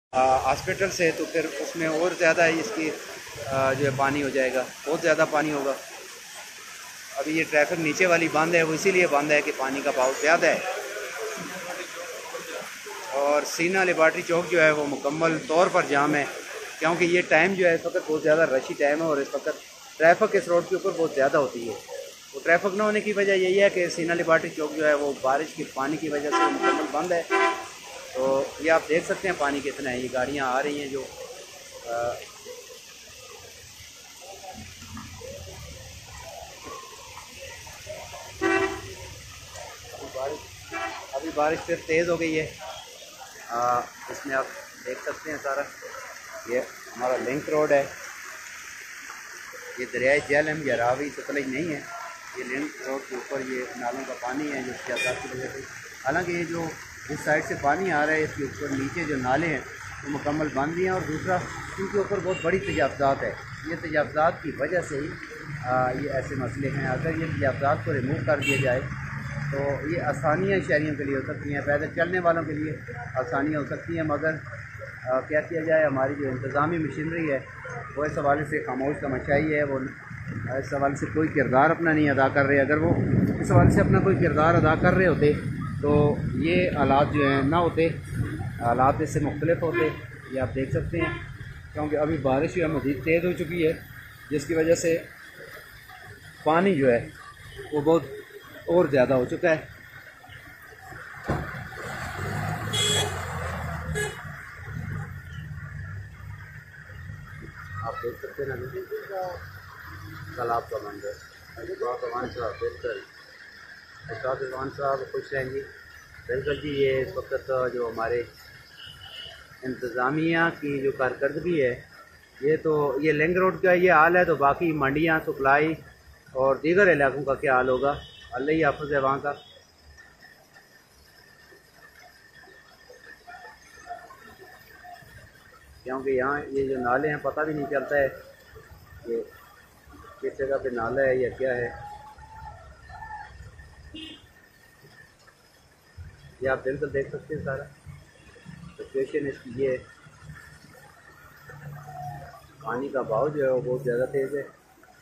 Hospital से, तो फिर उसमें और ज़्यादा इसकी जो है पानी हो जाएगा, बहुत ज़्यादा पानी होगा। अभी ये ट्रैफिक नीचे वाली बंद है, वो इसीलिए बंद है कि पानी का बहाव ज़्यादा है। और सीना लेबार्ट्री चौक जो है वो मुकम्मल तौर पर जाम है, क्योंकि ये टाइम जो है इस वक्त बहुत ज़्यादा रशी टाइम है और इस वक्त ट्रैफिक इस रोड के ऊपर बहुत ज़्यादा होती है। तो ट्रैफिक ना होने की वजह यही है कि सीना लेबार्ट्री चौक जो है वो बारिश के पानी की वजह से मुकम्मल बंद है। तो ये आप देख सकते हैं पानी कितना है, ये गाड़ियाँ आ रही हैं जो अभी बारिश फिर तेज़ हो गई है। इसमें आप देख सकते हैं सारा, ये हमारा लिंक रोड है, ये दरियाई झेलम या रावी सतलज नहीं है, ये लिंक रोड के ऊपर ये नालों का पानी है जो सियासत की वजह से। हालांकि ये जो इस साइड से पानी आ रहा है इसके ऊपर नीचे जो नाले हैं वो मुकम्मल बंद भी हैं, और दूसरा इनके ऊपर बहुत बड़ी तजावज़ात है। ये तजावज़ात की वजह से ही ये ऐसे मसले हैं। अगर ये तजावज़ात को रिमूव कर दिया जाए तो ये आसानियाँ शहरियों के लिए हो सकती हैं, पैदल चलने वालों के लिए आसानियाँ हो सकती हैं, मगर क्या किया जाए, हमारी जो इंतज़ामी मशीनरी है वो इस हवाले से खामोश तमाशाई है, वो इस हवाले से कोई किरदार अपना नहीं अदा कर रहे। अगर वो इस हवाले से अपना कोई किरदार अदा कर रहे होते तो ये हालात जो हैं ना होते, हालात इससे मुख्तलिफ होते। ये आप देख सकते हैं, क्योंकि अभी बारिश जो है मज़ीद तेज़ हो चुकी है, जिसकी वजह से पानी जो है वो बहुत और ज़्यादा हो चुका है। आप देख सकते हैं ना तालाब का मंजर। रहमान साहब बिल्कुल, रहमान साहब खुश रहेंगे। बिल्कुल जी, ये इस वक्त जो हमारे इंतज़ामिया की जो कारकर्दगी है, ये तो ये लिंक रोड का ये हाल है, तो बाकी मंडियाँ, सप्लाई और दीगर इलाकों का क्या हाल होगा, अल्लाह ही हाफ़िज़ है वहाँ का। क्योंकि यहाँ ये जो नाले हैं पता भी नहीं चलता है कि किस जगह पे नाला है या क्या है। ये आप बिल्कुल देख सकते हैं सारा सिचुएशन इसकी। ये पानी का बहाव जो है वो बहुत ज़्यादा तेज़ है।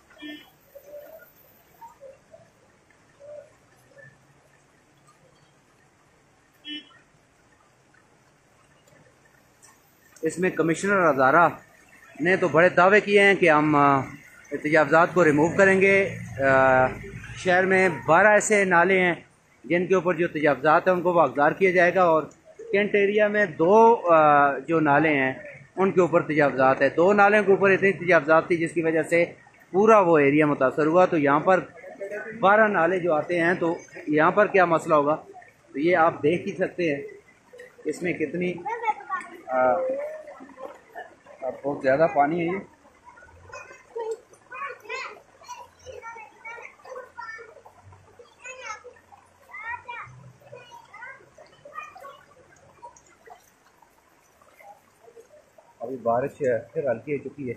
इसमें कमिश्नर हज़ारा ने तो बड़े दावे किए हैं कि हम तजावज़ात को रिमूव करेंगे। शहर में 12 ऐसे नाले हैं जिनके ऊपर जो तजावज़ात हैं उनको वागदार किया जाएगा, और कैंट एरिया में 2 जो नाले हैं उनके ऊपर तजावज़ात है। 2 नालों के ऊपर इतनी तजावज़ात थी जिसकी वजह से पूरा वो एरिया मुतासर हुआ। तो यहाँ पर 12 नाले जो आते हैं, तो यहाँ पर क्या मसला होगा, तो ये आप देख ही सकते हैं इसमें कितनी बहुत ज़्यादा पानी है। ये अभी बारिश फिर हल्की हो चुकी है।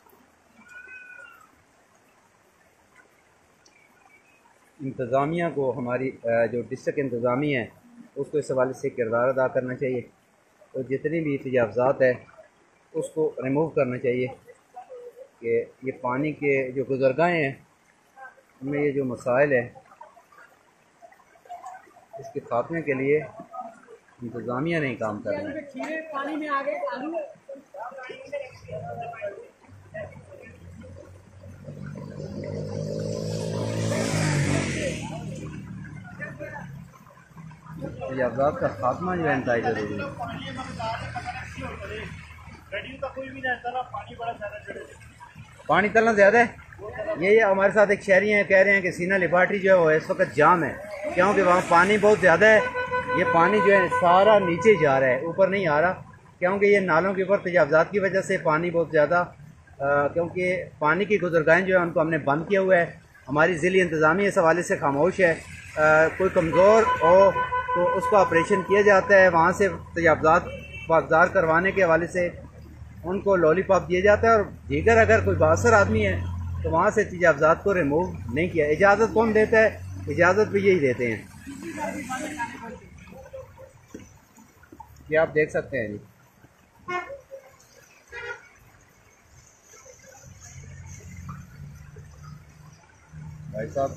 इंतज़ामिया को, हमारी जो डिस्ट्रिक्ट इंतज़ामिया है उसको इस हवाले से किरदार अदा करना चाहिए, और जितनी भी तजावज़ात है उसको रिमूव करना चाहिए कि ये पानी के जो गुज़रगाहें हैं उनमें ये जो मसाइल है इसके खात्मे के लिए इंतज़ामिया नहीं काम कर रहे हैं। तजावज़ात का खात्मा जो है इंतहाई ज़रूरी है। पानी तलना ज़्यादा है। ये हमारे साथ एक शहरी हैं, कह रहे हैं कि सीना लेबार्ट्री जो है वो इस वक्त जाम है, क्योंकि वहाँ पानी बहुत ज़्यादा है। ये पानी जो है सारा नीचे जा रहा है, ऊपर नहीं आ रहा, क्योंकि ये नालों के ऊपर तजावज़ात की वजह से पानी बहुत ज़्यादा, क्योंकि पानी की गुज़रगाहें जो है उनको हमने बंद किया हुआ है। हमारी ज़िली इंतज़ामिया इस हवाले से खामोश है। कोई कमज़ोर हो तो उसका ऑपरेशन किया जाता है, वहाँ से तजावज़ात वागदार करवाने के हवाले से उनको लॉलीपॉप दिया जाता है, और दीगर अगर कोई बासर आदमी है तो वहाँ से तजावज़ात को रिमूव नहीं किया। इजाज़त कौन देता है? इजाज़त भी यही देते हैं। ये आप देख सकते हैं जी। भाई साहब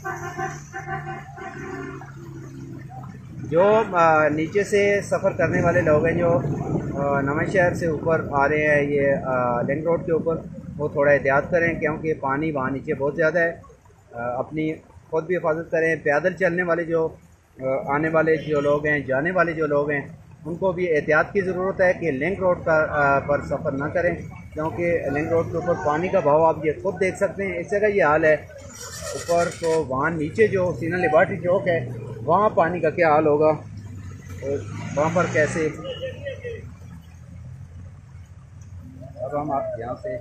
जो नीचे से सफ़र करने वाले लोग हैं, जो नवां शहर से ऊपर आ रहे हैं ये लिंक रोड के ऊपर, वो थोड़ा एहतियात करें क्योंकि पानी वहाँ नीचे बहुत ज़्यादा है। अपनी खुद भी हिफाजत करें। पैदल चलने वाले जो आने वाले जो लोग हैं, जाने वाले जो लोग हैं, उनको भी एहतियात की ज़रूरत है कि लिंक रोड पर सफ़र ना करें क्योंकि लिंक रोड के ऊपर पानी का बहाव आप ये खुद देख सकते हैं। इस जगह ये हाल है ऊपर, तो वहाँ नीचे जो सीना लिबर्टी चौक है वहाँ पानी का क्या हाल होगा, तो वहाँ पर कैसे। अब हम आप यहाँ से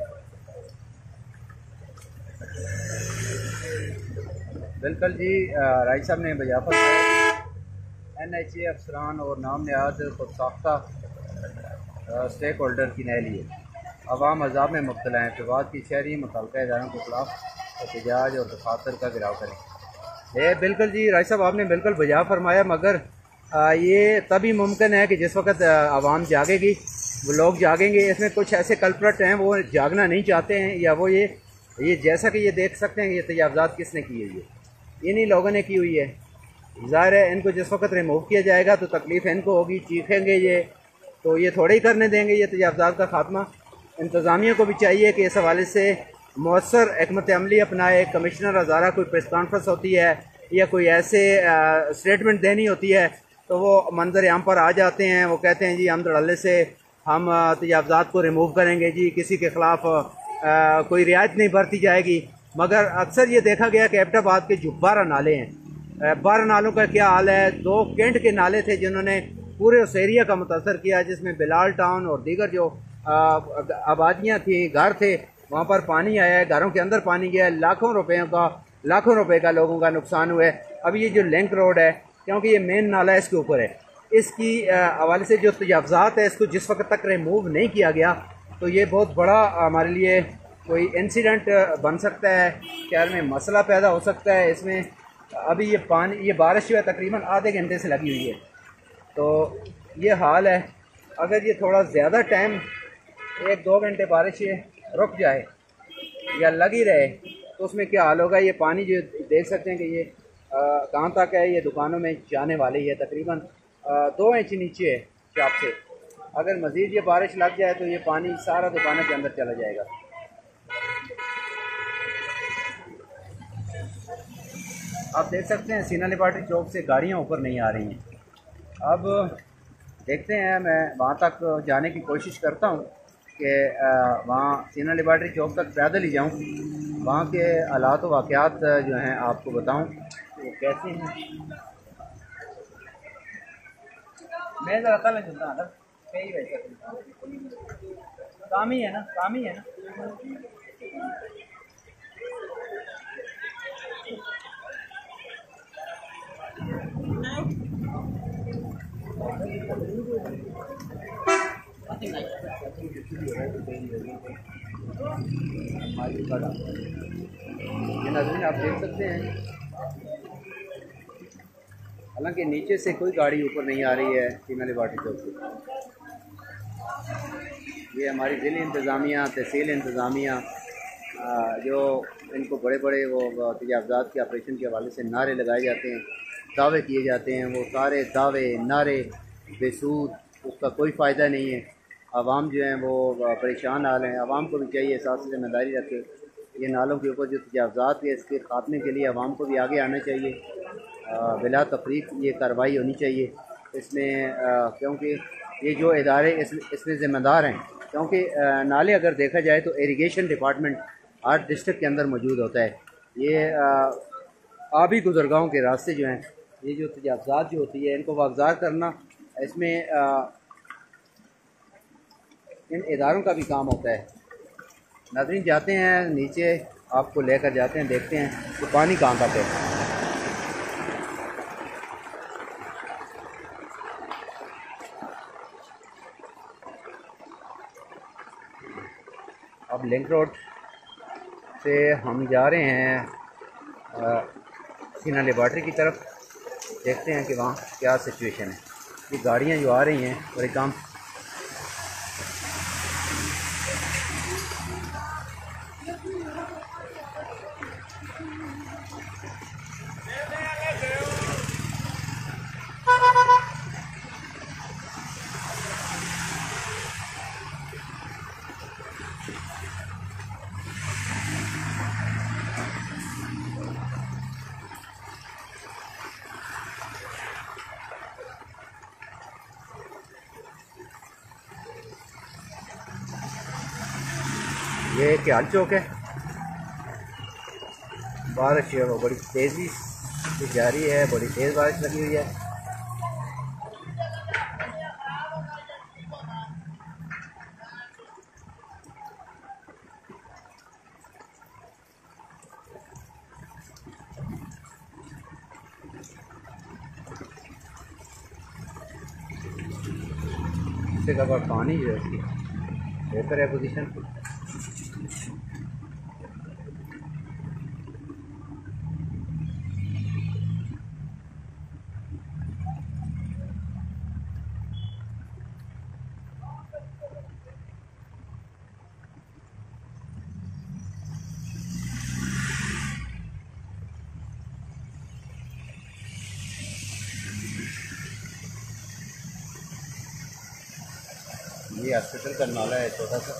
बिल्कुल जी राय साहब ने बजा फरमाया NHA अफसरान और नाम नहाद खुद साख्ता स्टेक होल्डर की नह लिए अवाम अजाब में मुब्तला हैं। फिवाद की शहरी मुतल्लिक़ा इदारों के खिलाफ एहतजाज और दफातर का गिराव करें। बिल्कुल जी राय साहब आपने बिल्कुल बजा फरमाया, मगर ये तभी मुमकिन है कि जिस वक्त आवाम जागेगी, वो लोग जागेंगे। इसमें कुछ ऐसे कल्प्रिट हैं वो जागना नहीं चाहते हैं, या वो ये जैसा कि ये देख सकते हैं ये तजावज़ात किसने की है, ये इन्हीं लोगों ने की हुई है। ज़ाहिर है इनको जिस वक्त रिमूव किया जाएगा तो तकलीफ़ इनको होगी, चीखेंगे ये, तो ये थोड़े ही करने देंगे ये तजावज़ात का खात्मा। इंतज़ामिया को भी चाहिए कि इस हवाले से मौसर हिकमत अमली अपनाए। कमिश्नर हज़ारा कोई प्रेस कॉन्फ्रेंस होती है या कोई ऐसे स्टेटमेंट देनी होती है तो वो मंजर आम पर आ जाते हैं, वो कहते हैं जी हम धड़ल्ले से हम तजावज़ात को रिमूव करेंगे, जी किसी के ख़िलाफ़ कोई रियायत नहीं बरती जाएगी। मगर अक्सर ये देखा गया कि एबटाबाद के जो 12 नाले हैं, 12 नालों का क्या हाल है। 2 कैंट के नाले थे जिन्होंने पूरे उस एरिया का मुतासर किया, जिसमें बिलाल टाउन और दीगर जो आबादियाँ थी, घर थे, वहाँ पर पानी आया है, घरों के अंदर पानी गया है। लाखों रुपए का लोगों का नुकसान हुआ है। अब ये जो लिंक रोड है, क्योंकि ये मेन नाला है इसके ऊपर है, इसकी हवाले से जो तजावज़ात है इसको जिस वक्त तक रिमूव नहीं किया गया तो ये बहुत बड़ा हमारे लिए कोई इंसिडेंट बन सकता है, शहर में मसला पैदा हो सकता है। इसमें अभी ये बारिश जो है तकरीबन आधे घंटे से लगी हुई है, तो ये हाल है। अगर ये थोड़ा ज़्यादा टाइम 1-2 घंटे बारिश रुक जाए या लगी रहे तो उसमें क्या हाल होगा। ये पानी जो देख सकते हैं कि ये कहाँ तक है, ये दुकानों में जाने वाली है, तकरीबन 2 इंच नीचे है चाप से। अगर मज़ीद ये बारिश लग जाए तो ये पानी सारा दुकानों के अंदर चला जाएगा। आप देख सकते हैं सीना लिबर्टी चौक से गाड़ियाँ ऊपर नहीं आ रही हैं। अब देखते हैं, मैं वहाँ तक जाने की कोशिश करता हूँ कि वहाँ सीना लिबर्टी चौक तक पैदल ही जाऊँ, वहाँ के हालात वाक़यात जो हैं आपको बताऊँ वो कैसे हैं। मैं ज़रा कल चलता हूँ कई वैसे काम ही है ना। ये नज़र आप देख सकते हैं, हालांकि नीचे से कोई गाड़ी ऊपर नहीं आ रही है सीना लिबर्टी चौक से। ये हमारी ज़िले इंतज़ामिया, तहसील इंतज़ामिया जो इनको बड़े बड़े वो तजावज़ात के ऑपरेशन के हवाले से नारे लगाए जाते हैं, दावे किए जाते हैं, वो सारे दावे नारे बेसूद, उसका कोई फ़ायदा नहीं है। आवाम जो हैं वो परेशान हाल हैं। आवाम को भी चाहिए साथ से जिम्मेदारी रखे, ये नालों के ऊपर जो तजावज़ात है इसके ख़ात्मे के लिए आवाम को भी आगे आना चाहिए, बिला तफरीक ये कार्रवाई होनी चाहिए इसमें, क्योंकि ये जो इदारे इसमें ज़िम्मेदार हैं। क्योंकि नाले अगर देखा जाए तो इरिगेशन डिपार्टमेंट हर डिस्ट्रिक्ट के अंदर मौजूद होता है। ये आबी गुज़रगाहों के रास्ते जो हैं, ये जो तजावज़ात जो होती है इनको वागज़ार करना, इसमें इन इदारों का भी काम होता है। नाज़रीन जाते हैं नीचे, आपको लेकर जाते हैं, देखते हैं कि पानी कहाँ तक है। अब लिंक रोड से हम जा रहे हैं सीना लिबर्टी की तरफ, देखते हैं कि वहाँ क्या सिचुएशन है। ये गाड़ियाँ जो आ रही हैं बड़े काम ये ख्याल चौक है। बारिश वो बड़ी तेज़ी से जारी है, बड़ी तेज़ बारिश लगी हुई है। इससे का पानी जो है उसकी बेहतर है पोजीशन। ये हॉस्पिटल का नाला है छोटा सा।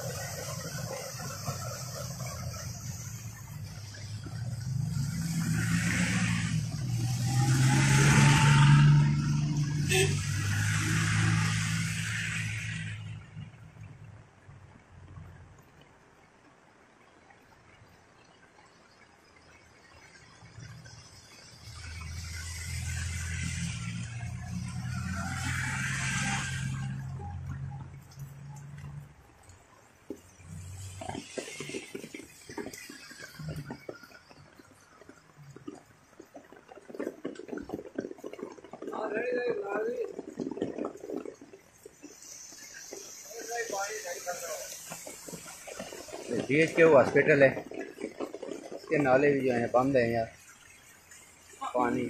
DH के वो हॉस्पिटल है, इसके नाले भी जो हैं बंद हैं यार। पानी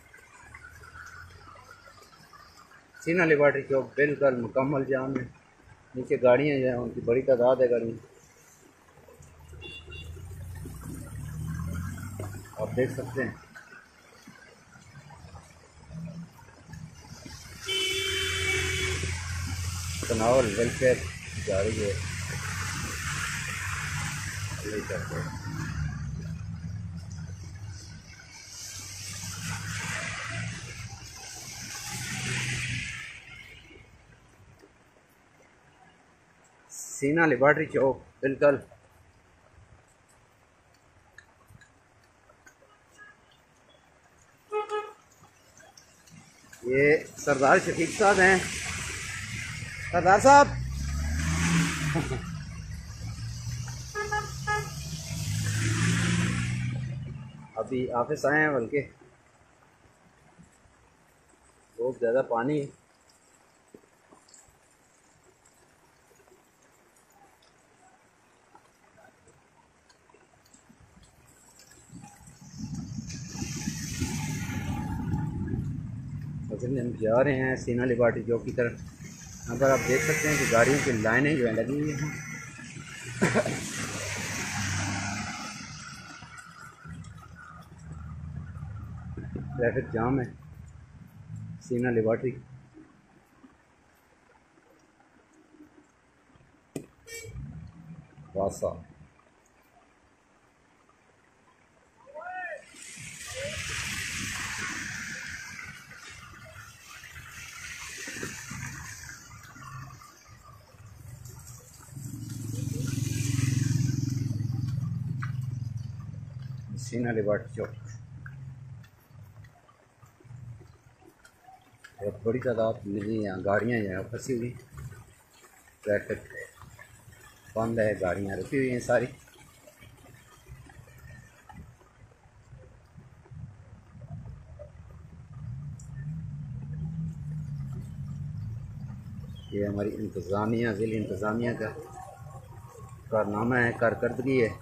सीना लेबॉर्ट्री चौक बिल्कुल मुकम्मल जाम है। नीचे गाड़ियाँ जो हैं उनकी बड़ी तादाद है। गाड़ियाँ आप देख सकते हैं। तनावल वेलफेयर जारी है। सीना लेबॉर्ट्री चौक बिल्कुल ये सरदार शफीक साहब हैं। सरदार साहब अभी ऑफिस आए हैं, बल्कि बहुत ज़्यादा पानी है। हम जा रहे हैं सीना लेबॉर्ट्री चौक की तरफ। यहाँ पर आप देख सकते हैं कि गाड़ियों की लाइनें जो है लगी हुई हैं। ट्रैफिक जाम है सीना लेबॉर्ट्री। वासा सीना लेबॉर्ट्री चौक बहुत बड़ी तादाद में यहाँ गाड़ियाँ जो हैं फंसी हुई। ट्रैफिक बंद है, गाड़ियाँ रुकी हुई हैं सारी। ये हमारी इंतज़ामिया ज़िली इंतज़ामिया का कारनामा है, कारकर्दगी है।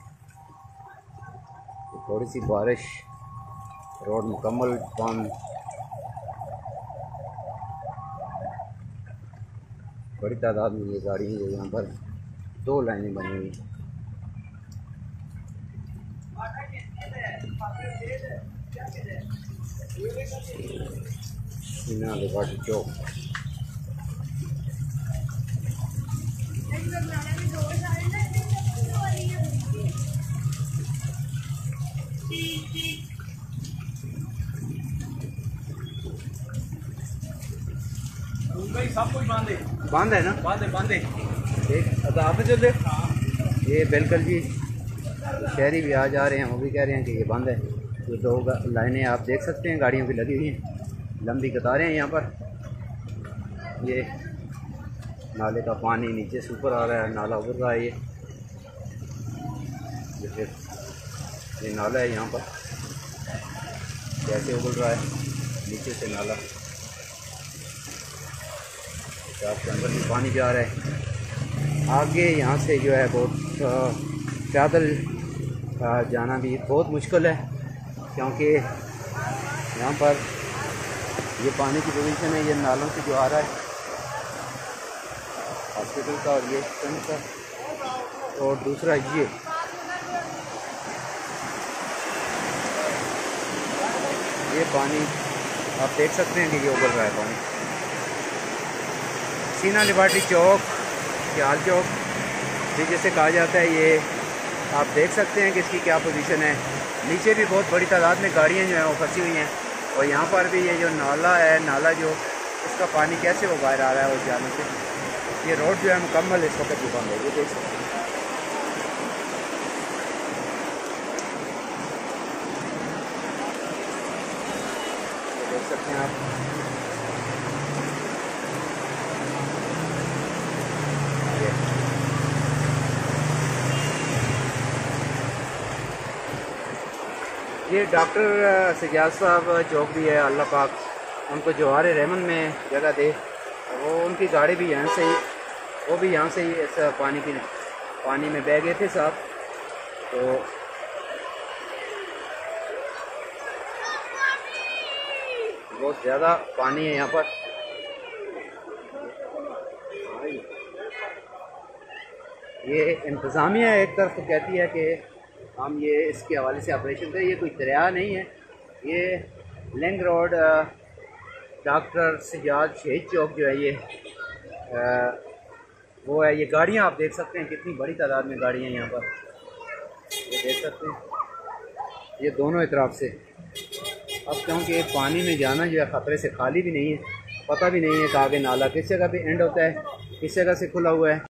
थोड़ी सी बारिश, रोड मुकम्मल बंद। बड़ी तादाद में ये गाड़ियाँ जो यहाँ पर 2 लाइनें बनी हुई। सीना लेबॉर्ट्री चौक बंद है ना? बंद है। एक आप जो दे ये बिल्कुल जी, शहरी भी आ जा रहे हैं, वो भी कह रहे हैं कि ये बंद है। ये दो लाइनें आप देख सकते हैं गाड़ियों की लगी हुई हैं, लंबी कतारें हैं यहाँ पर। ये नाले का पानी नीचे से ऊपर आ रहा है, नाला उभर रहा है। ये फिर ये नाला है यहाँ पर, कैसे उबल रहा है नीचे से नाला, चार के अंदर भी पानी जा रहा है। आगे यहाँ से जो है बहुत पैदल जाना भी बहुत मुश्किल है, क्योंकि यहाँ पर ये पानी की पोजीशन है, ये नालों से जो आ रहा है हॉस्पिटल का, और ये स्टैंड का, और दूसरा ये पानी आप देख सकते हैं कि ये उबल रहा है पानी। सीना लिबार्टी चौक, सियाल चौक भी जैसे कहा जाता है, ये आप देख सकते हैं कि इसकी क्या पोजीशन है। नीचे भी बहुत बड़ी तादाद में गाड़ियाँ जो हैं वो फंसी हुई हैं, और यहाँ पर भी ये जो नाला है, नाला जो इसका पानी कैसे वो बाहर आ रहा है उस जाने से। ये रोड जो है मुकम्मल इस वक्त भी बंद है, ये देख सकते हैं। देख सकते हैं आप, ये डॉक्टर सजाद साहब चौक भी है, अल्लाह पाक उनको जवाहर रहमत में जगह दे। वो उनकी गाड़ी भी यहाँ से ही, वो भी यहाँ से ही इस पानी में बह गए थे साहब। तो बहुत ज़्यादा पानी है यहाँ पर। ये इंतज़ामिया एक तरफ कहती है कि हम ये इसके हवाले से ऑपरेशन करें, ये कोई दरिया नहीं है, ये लिंक रोड डॉक्टर सजाद शहीद चौक जो है ये वो है। ये गाड़ियाँ आप देख सकते हैं, कितनी बड़ी तादाद में गाड़ियाँ यहाँ पर, ये देख सकते हैं, ये दोनों तरफ से। अब क्योंकि पानी में जाना जो है ख़तरे से खाली भी नहीं है, पता भी नहीं है कि आगे नाला किस जगह पे एंड होता है, किस जगह से खुला हुआ है।